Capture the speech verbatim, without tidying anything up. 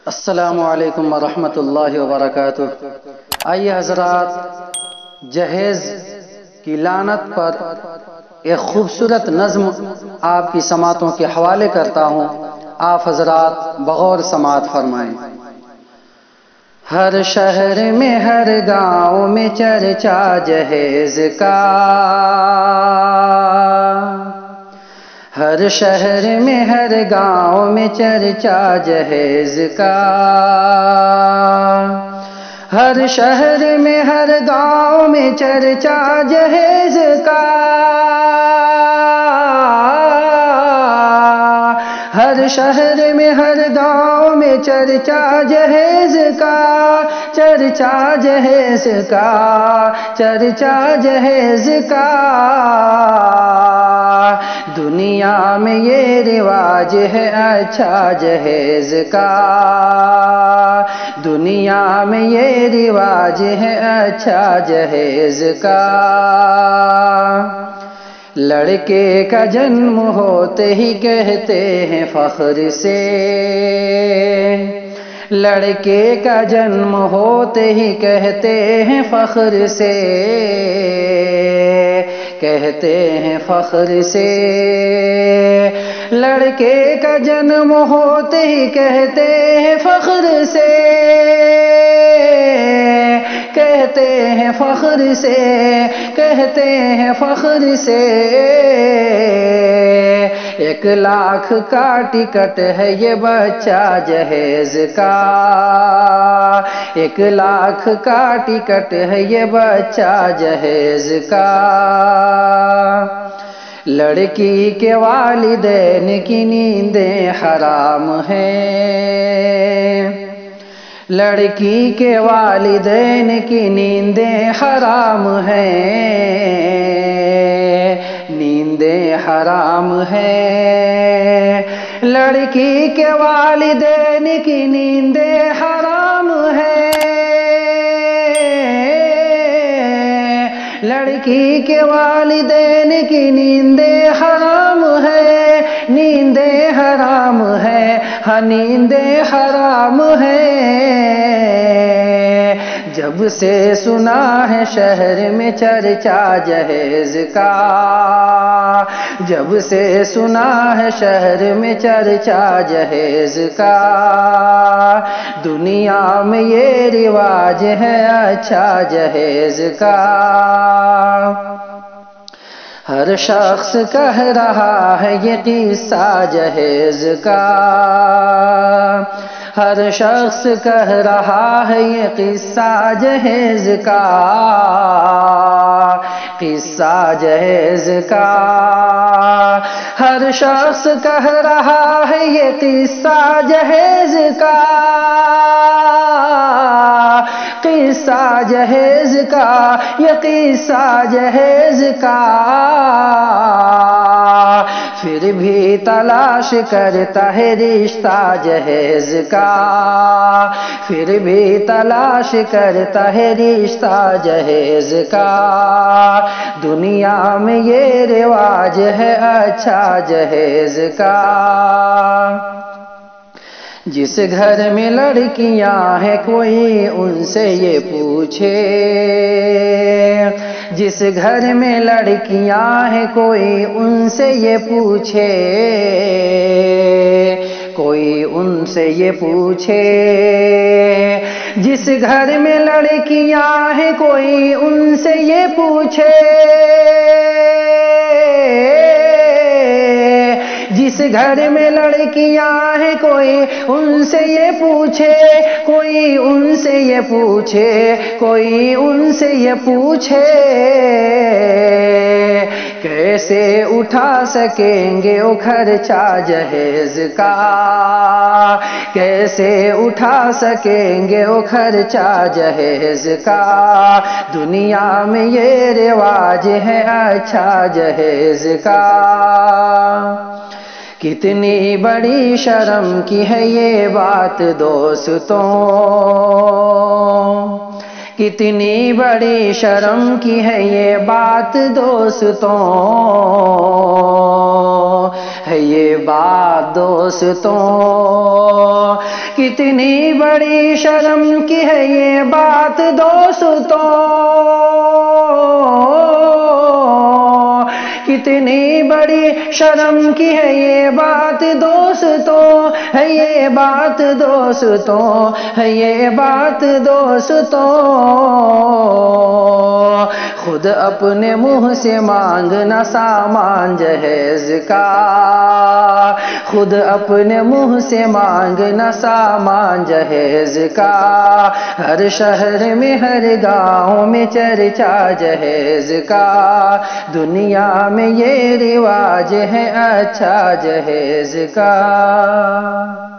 السلام علیکم ورحمۃ اللہ وبرکاتہ۔ آئیے حضرات، جہیز کی لعنت پر ایک خوبصورت نظم آپ کی سماعتوں کے حوالے کرتا ہوں، آپ حضرات بغور سماعت فرمائیں۔ ہر شہر میں ہر گاؤں میں چرچا جہیز کا، ہر شہر میں ہر گاؤں میں چرچا جہیز کا، ہر شہر میں ہر گاؤں میں چرچا جہیز کا، ہر شہر میں ہر گاؤں میں چرچا جہیز کا، چرچا جہیز کا، چرچا جہیز کا۔ دنیا میں یہ رواج ہے اچھا جہیز کا، دنیا میں یہ رواج ہے اچھا جہیز کا۔ لڑکے کا جنم ہوتے ہی کہتے ہیں فخر سے، لڑکے کا جنم ہوتے ہی کہتے ہیں فخر سے، کہتے ہیں فخر سے، لڑکے کا جنم ہوتے ہی کہتے ہیں فخر سے، کہتے ہیں فخر سے، کہتے ہیں فخر سے۔ ایک لاکھ کا ٹکٹ ہے یہ بچہ جہیز کا، ایک لاکھ کا ٹکٹ ہے یہ بچہ جہیز کا۔ لڑکی کے والدین کی نیندیں حرام ہیں، لڑکی کے والدین کی نیندیں حرام ہیں، نیندیں حرام ہیں، لڑکی کے والدین کی نیندیں حرام ہیں، لڑکی کے والدین کی نیندیں حرام ہے، نیندیں حرام ہے، ہاں نیندیں حرام ہے۔ جب سے سنا ہے شہر میں چرچا جہیز کا، جب سے سنا ہے شہر میں چرچا جہیز کا، دنیا میں یہ رواج ہے اچھا جہیز کا۔ ہر شخص کہہ رہا ہے یہ قصہ جہیز کا، ہر شخص کہہ رہا ہے یہ قصہ جہیز کا، قصہ جہیز کا، ہر شخص کہہ رہا ہے یہ قصہ جہیز کا، قصہ جہیز کا، یہ قصہ جہیز کا۔ پھر بھی تلاش کرتا ہے رشتہ جہیز کا، پھر بھی تلاش کرتا ہے رشتہ جہیز کا، دنیا میں یہ رواج ہے اچھا جہیز کا۔ جس گھر میں لڑکیاں ہیں کوئی ان سے یہ پوچھے، جس گھر میں لڑکیاں ہیں کوئی ان سے یہ پوچھے، کوئی ان سے یہ پوچھے، جس گھر میں لڑکیاں ہیں کوئی ان سے یہ پوچھے، جس گھر میں لڑکیاں ہیں کوئی ان سے یہ پوچھے، کوئی ان سے یہ پوچھے، کوئی ان سے یہ پوچھے، کیسے اٹھا سکیں گے وہ خرچہ جہیز کا، کیسے اٹھا سکیں گے وہ خرچہ جہیز کا، دنیا میں یہ رواج ہے اچھا جہیز کا۔ کتنی بڑی شرم کی ہے یہ بات دوستوں، کتنی بڑی شرم کی ہے یہ بات دوستوں، ہے یہ بات دوستوں، کتنی بڑی شرم کی ہے یہ بات دوستوں، کتنی بڑی شرم کی ہے یہ بات دوستوں، ہے یہ بات دوستوں، ہے یہ بات دوستوں، خود اپنے منہ سے مانگنا سامان جہیز کا، خود اپنے منہ سے مانگنا سامان جہیز کا، ہر شہر میں ہر گاؤں میں چرچا جہیز کا، دنیا میں یہ رواج ہے اچھا جہیز کا۔